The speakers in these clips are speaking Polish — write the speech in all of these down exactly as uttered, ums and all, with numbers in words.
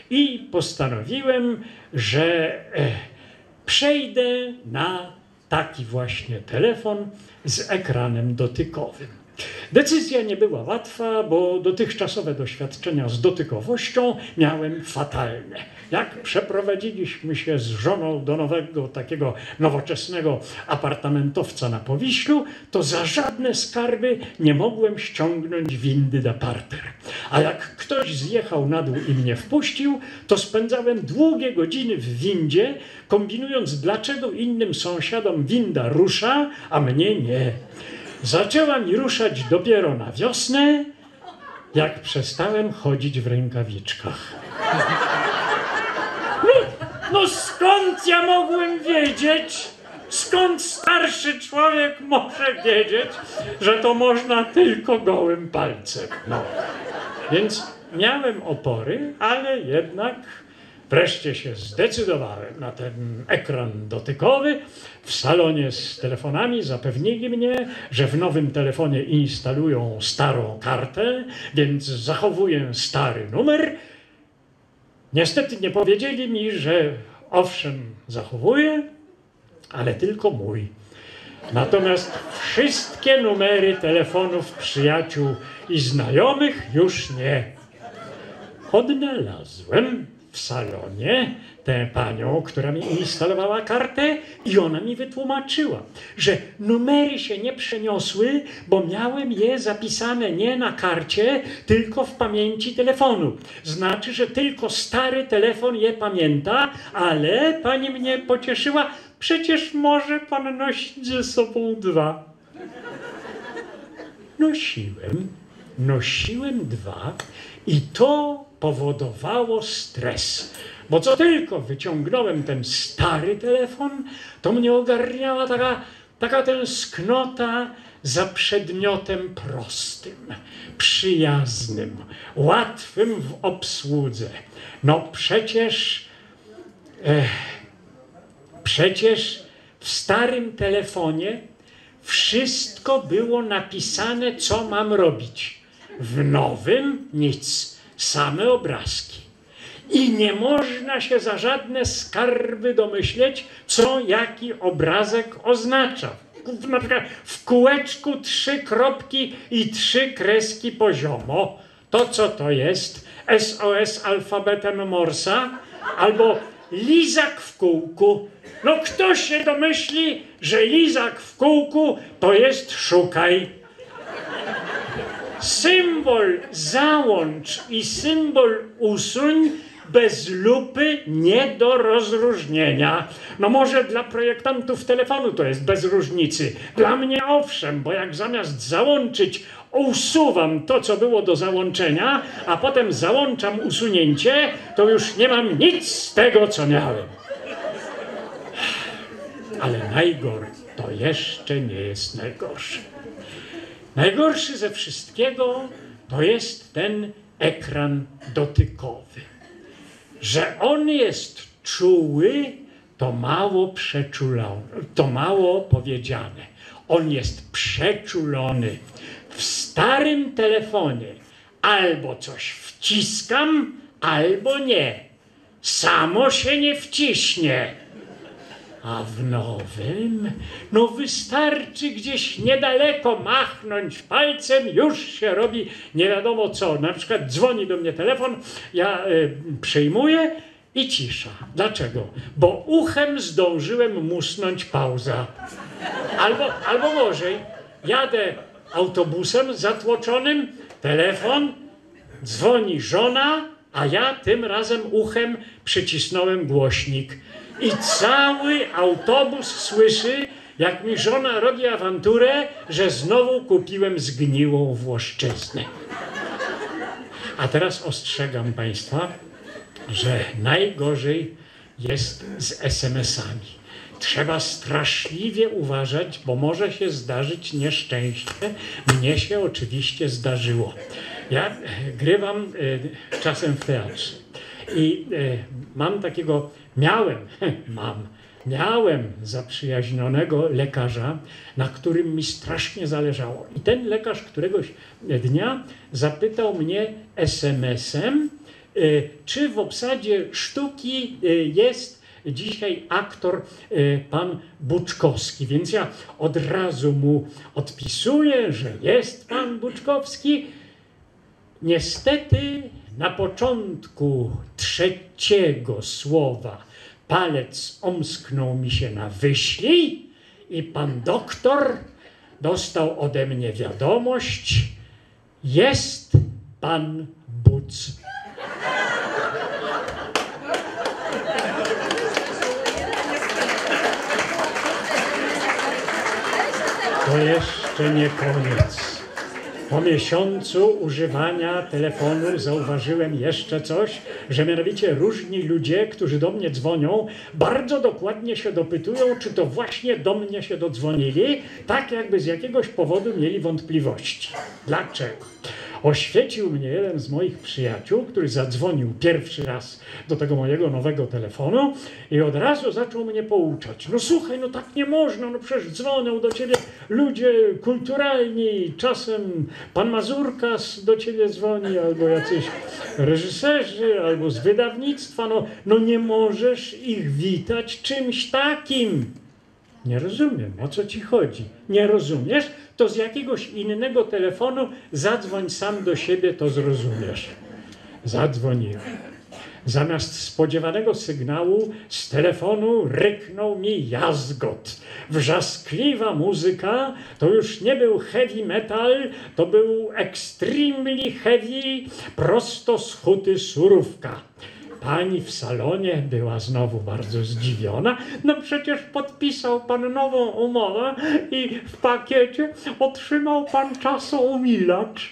i postanowiłem, że e, przejdę na taki właśnie telefon z ekranem dotykowym. Decyzja nie była łatwa, bo dotychczasowe doświadczenia z dotykowością miałem fatalne. Jak przeprowadziliśmy się z żoną do nowego, takiego nowoczesnego apartamentowca na Powiślu, to za żadne skarby nie mogłem ściągnąć windy na parter. A jak ktoś zjechał na dół i mnie wpuścił, to spędzałem długie godziny w windzie, kombinując, dlaczego innym sąsiadom winda rusza, a mnie nie. Zaczęła mi ruszać dopiero na wiosnę, jak przestałem chodzić w rękawiczkach. No, no skąd ja mogłem wiedzieć, skąd starszy człowiek może wiedzieć, że to można tylko gołym palcem. No. Więc miałem opory, ale jednak wreszcie się zdecydowałem na ten ekran dotykowy. W salonie z telefonami zapewnili mnie, że w nowym telefonie instalują starą kartę, więc zachowuję stary numer. Niestety nie powiedzieli mi, że owszem, zachowuję, ale tylko mój. Natomiast wszystkie numery telefonów przyjaciół i znajomych już nie. Odnalazłem w salonie tę panią, która mi instalowała kartę, i ona mi wytłumaczyła, że numery się nie przeniosły, bo miałem je zapisane nie na karcie, tylko w pamięci telefonu. Znaczy, że tylko stary telefon je pamięta, ale pani mnie pocieszyła, przecież może pan nosić ze sobą dwa. Nosiłem, nosiłem dwa i to powodowało stres. Bo co tylko wyciągnąłem ten stary telefon, to mnie ogarniała taka, taka tęsknota za przedmiotem prostym, przyjaznym, łatwym w obsłudze. No przecież, e, przecież w starym telefonie wszystko było napisane, co mam robić. W nowym nic, same obrazki. I nie można się za żadne skarby domyśleć, co jaki obrazek oznacza. Na przykład w kółeczku trzy kropki i trzy kreski poziomo. To co to jest? S O S alfabetem Morsa? Albo lizak w kółku. No kto się domyśli, że lizak w kółku to jest szukaj. Symbol załącz i symbol usuń bez lupy nie do rozróżnienia. No może dla projektantów telefonu to jest bez różnicy. Dla mnie owszem, bo jak zamiast załączyć usuwam to, co było do załączenia, a potem załączam usunięcie, to już nie mam nic z tego, co miałem. Ale najgorsze to jeszcze nie jest najgorsze. Najgorszy ze wszystkiego to jest ten ekran dotykowy. Że on jest czuły, to mało przeczulony, to mało powiedziane. On jest przeczulony. W starym telefonie albo coś wciskam, albo nie. Samo się nie wciśnie. A w nowym, no wystarczy gdzieś niedaleko machnąć palcem, już się robi nie wiadomo co. Na przykład dzwoni do mnie telefon, ja y, przyjmuję i cisza. Dlaczego? Bo uchem zdążyłem musnąć pauza. Albo, albo gorzej, jadę autobusem zatłoczonym, telefon, dzwoni żona, a ja tym razem uchem przycisnąłem głośnik. I cały autobus słyszy, jak mi żona robi awanturę, że znowu kupiłem zgniłą włoszczyznę. A teraz ostrzegam państwa, że najgorzej jest z es em esami. Trzeba straszliwie uważać, bo może się zdarzyć nieszczęście. Mnie się oczywiście zdarzyło. Ja grywam y, czasem w teatrze i y, mam takiego, miałem, mam, miałem zaprzyjaźnionego lekarza, na którym mi strasznie zależało. I ten lekarz któregoś dnia zapytał mnie es em esem, czy w obsadzie sztuki jest dzisiaj aktor pan Buczkowski. Więc ja od razu mu odpisuję, że jest pan Buczkowski. Niestety na początku trzeciego słowa palec omsknął mi się na wyślij i pan doktor dostał ode mnie wiadomość: jest pan Buc. To jeszcze nie koniec. Po miesiącu używania telefonu zauważyłem jeszcze coś, że mianowicie różni ludzie, którzy do mnie dzwonią, bardzo dokładnie się dopytują, czy to właśnie do mnie się dodzwonili, tak jakby z jakiegoś powodu mieli wątpliwości. Dlaczego? Oświecił mnie jeden z moich przyjaciół, który zadzwonił pierwszy raz do tego mojego nowego telefonu i od razu zaczął mnie pouczać. No słuchaj, no tak nie można, no przecież dzwonią do ciebie ludzie kulturalni, czasem pan Mazurkas do ciebie dzwoni, albo jacyś reżyserzy, albo z wydawnictwa, no, no nie możesz ich witać czymś takim. Nie rozumiem, o co ci chodzi. Nie rozumiesz? To z jakiegoś innego telefonu zadzwoń sam do siebie, to zrozumiesz. Zadzwoniłem. Zamiast spodziewanego sygnału z telefonu ryknął mi jazgot. Wrzaskliwa muzyka, to już nie był heavy metal, to był extremely heavy, prosto z huty Surówka. Pani w salonie była znowu bardzo zdziwiona. No przecież podpisał pan nową umowę i w pakiecie otrzymał pan czasoumilacz.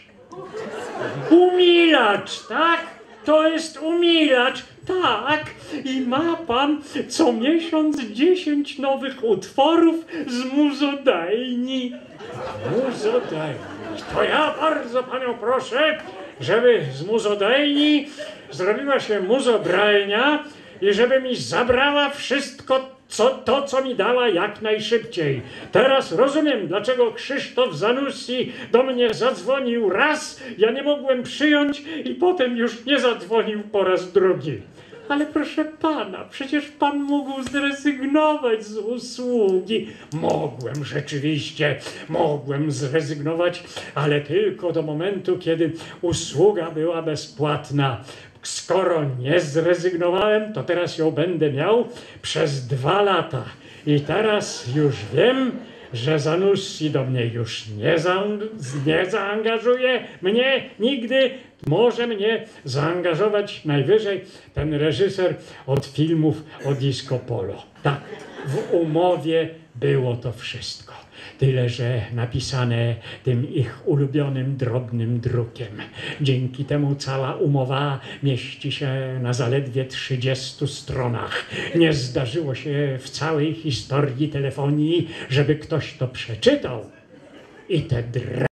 Umilacz, tak? To jest umilacz. Tak, i ma pan co miesiąc dziesięć nowych utworów z muzodajni. Muzodajni. To ja bardzo panią proszę, żeby z muzodajni zrobiła się muzobralnia i żeby mi zabrała wszystko co, to, co mi dała jak najszybciej. Teraz rozumiem, dlaczego Krzysztof Zanussi do mnie zadzwonił raz, ja nie mogłem przyjąć i potem już nie zadzwonił po raz drugi. Ale proszę pana, przecież pan mógł zrezygnować z usługi. Mogłem rzeczywiście, mogłem zrezygnować, ale tylko do momentu, kiedy usługa była bezpłatna. Skoro nie zrezygnowałem, to teraz ją będę miał przez dwa lata. I teraz już wiem, że Zanussi do mnie już nie, za, nie zaangażuje mnie nigdy. Może mnie zaangażować najwyżej ten reżyser od filmów o disco polo. Tak, w umowie było to wszystko. Tyle, że napisane tym ich ulubionym, drobnym drukiem. Dzięki temu cała umowa mieści się na zaledwie trzydziestu stronach. Nie zdarzyło się w całej historii telefonii, żeby ktoś to przeczytał i te dra